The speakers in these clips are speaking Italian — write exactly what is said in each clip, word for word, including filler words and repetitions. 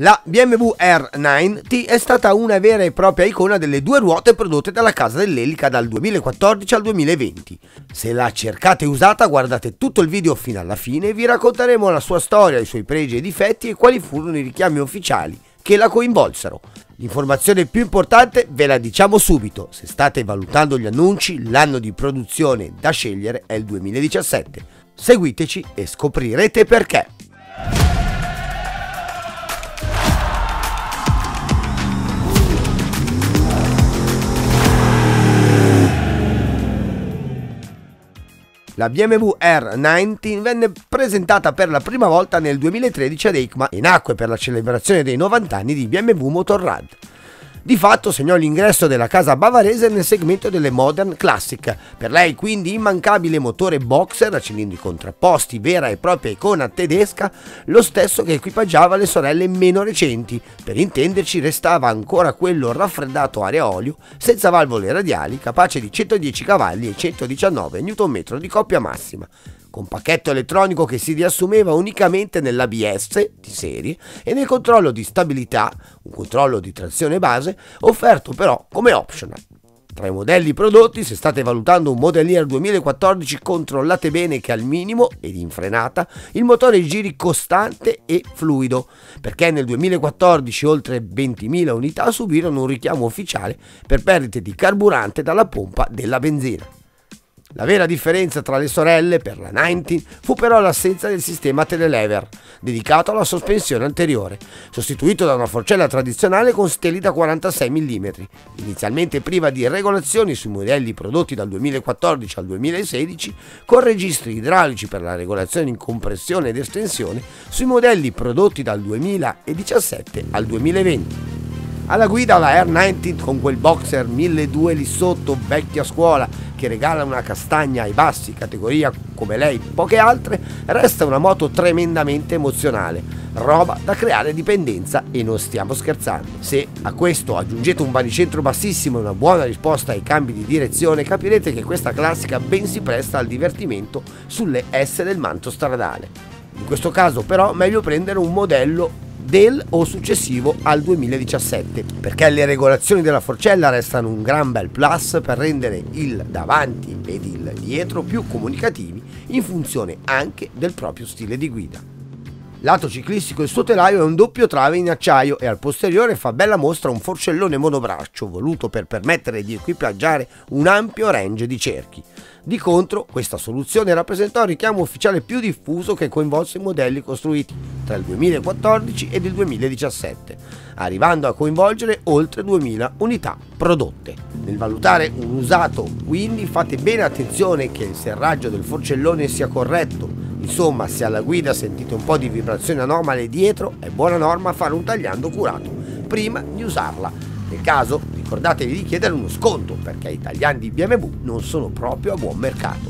La B M W R nove T è stata una vera e propria icona delle due ruote prodotte dalla casa dell'elica dal duemilaquattordici al duemilaventi. Se la cercate usata, guardate tutto il video fino alla fine e vi racconteremo la sua storia, i suoi pregi e difetti e quali furono i richiami ufficiali che la coinvolsero. L'informazione più importante ve la diciamo subito: se state valutando gli annunci, l'anno di produzione da scegliere è il duemiladiciassette. Seguiteci e scoprirete perché. La B M W R nove T venne presentata per la prima volta nel duemilatredici ad EICMA e nacque per la celebrazione dei novanta anni di B M W Motorrad. Di fatto segnò l'ingresso della casa bavarese nel segmento delle Modern Classic. Per lei quindi immancabile motore boxer a cilindri contrapposti, vera e propria icona tedesca, lo stesso che equipaggiava le sorelle meno recenti. Per intenderci, restava ancora quello raffreddato aria olio, senza valvole radiali, capace di centodieci cavalli e centodiciannove newton metri di coppia massima, con pacchetto elettronico che si riassumeva unicamente nell'A B S di serie e nel controllo di stabilità, un controllo di trazione base, offerto però come optional. Tra i modelli prodotti, se state valutando un Model Year duemilaquattordici, controllate bene che al minimo ed in frenata il motore giri costante e fluido, perché nel duemilaquattordici oltre ventimila unità subirono un richiamo ufficiale per perdite di carburante dalla pompa della benzina. La vera differenza tra le sorelle per la nove T fu però l'assenza del sistema telelever, dedicato alla sospensione anteriore, sostituito da una forcella tradizionale con steli da quarantasei millimetri, inizialmente priva di regolazioni sui modelli prodotti dal duemilaquattordici al duemilasedici, con registri idraulici per la regolazione in compressione ed estensione sui modelli prodotti dal duemiladiciassette al duemilaventi. Alla guida la R nove T con quel boxer milleduecento lì sotto, vecchia scuola, che regala una castagna ai bassi, categoria come lei poche altre, resta una moto tremendamente emozionale, roba da creare dipendenza e non stiamo scherzando. Se a questo aggiungete un baricentro bassissimo e una buona risposta ai cambi di direzione, capirete che questa classica ben si presta al divertimento sulle S del manto stradale. In questo caso però meglio prendere un modello del o successivo al duemiladiciassette, perché le regolazioni della forcella restano un gran bel plus per rendere il davanti ed il dietro più comunicativi in funzione anche del proprio stile di guida. Lato ciclistico, il suo telaio è un doppio trave in acciaio e al posteriore fa bella mostra un forcellone monobraccio voluto per permettere di equipaggiare un ampio range di cerchi. Di contro, questa soluzione rappresentò il richiamo ufficiale più diffuso che coinvolse i modelli costruiti tra il duemilaquattordici ed il duemiladiciassette, arrivando a coinvolgere oltre duemila unità prodotte. Nel valutare un usato, quindi, fate bene attenzione che il serraggio del forcellone sia corretto. Insomma, se alla guida sentite un po' di vibrazione anomale dietro, è buona norma fare un tagliando curato prima di usarla. Nel caso, ricordatevi di chiedere uno sconto, perché i tagliandi di B M W non sono proprio a buon mercato.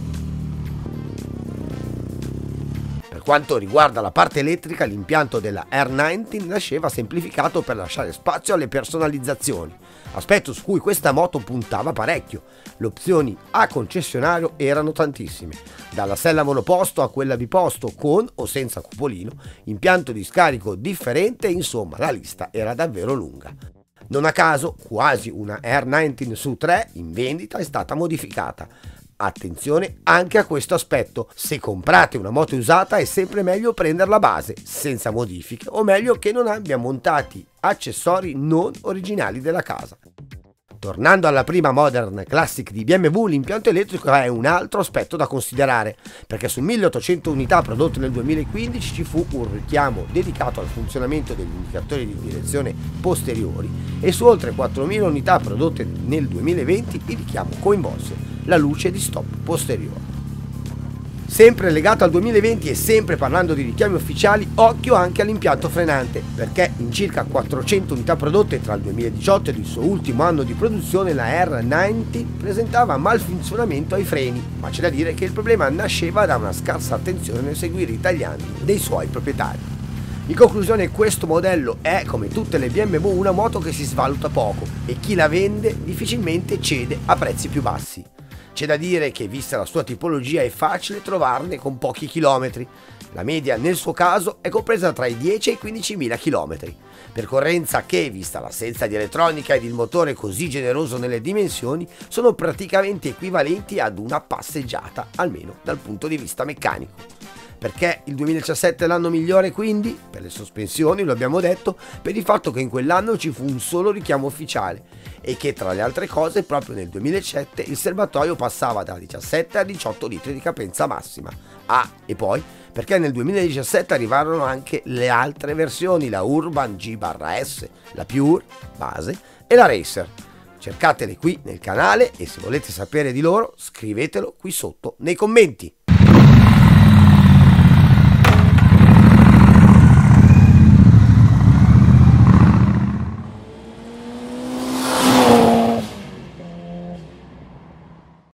Per quanto riguarda la parte elettrica, l'impianto della R nove T nasceva semplificato per lasciare spazio alle personalizzazioni, aspetto su cui questa moto puntava parecchio. Le opzioni a concessionario erano tantissime, dalla sella monoposto a quella biposto con o senza cupolino, impianto di scarico differente, insomma la lista era davvero lunga. Non a caso, quasi una R nove T su tre in vendita è stata modificata. Attenzione anche a questo aspetto: se comprate una moto usata è sempre meglio prenderla base, senza modifiche, o meglio che non abbia montati accessori non originali della casa. Tornando alla prima Modern Classic di B M W, l'impianto elettrico è un altro aspetto da considerare, perché su milleottocento unità prodotte nel duemilaquindici ci fu un richiamo dedicato al funzionamento degli indicatori di direzione posteriori e su oltre quattromila unità prodotte nel duemilaventi il richiamo coinvolse la luce di stop posteriore. Sempre legato al duemilaventi e sempre parlando di richiami ufficiali, occhio anche all'impianto frenante, perché in circa quattrocento unità prodotte tra il duemiladiciotto ed il suo ultimo anno di produzione la R nove T presentava malfunzionamento ai freni, ma c'è da dire che il problema nasceva da una scarsa attenzione nel seguire i tagliandi dei suoi proprietari. In conclusione, questo modello è, come tutte le B M W, una moto che si svaluta poco e chi la vende difficilmente cede a prezzi più bassi. C'è da dire che, vista la sua tipologia, è facile trovarne con pochi chilometri. La media nel suo caso è compresa tra i dieci e i quindicimila chilometri, percorrenza che, vista l'assenza di elettronica ed il motore così generoso nelle dimensioni, sono praticamente equivalenti ad una passeggiata, almeno dal punto di vista meccanico. Perché il duemiladiciassette è l'anno migliore, quindi? Per le sospensioni, lo abbiamo detto, per il fatto che in quell'anno ci fu un solo richiamo ufficiale e che, tra le altre cose, proprio nel duemilasette il serbatoio passava da diciassette a diciotto litri di capienza massima. Ah, e poi perché nel duemiladiciassette arrivarono anche le altre versioni, la Urban G S, la Pure, base, e la Racer. Cercatele qui nel canale e se volete sapere di loro scrivetelo qui sotto nei commenti.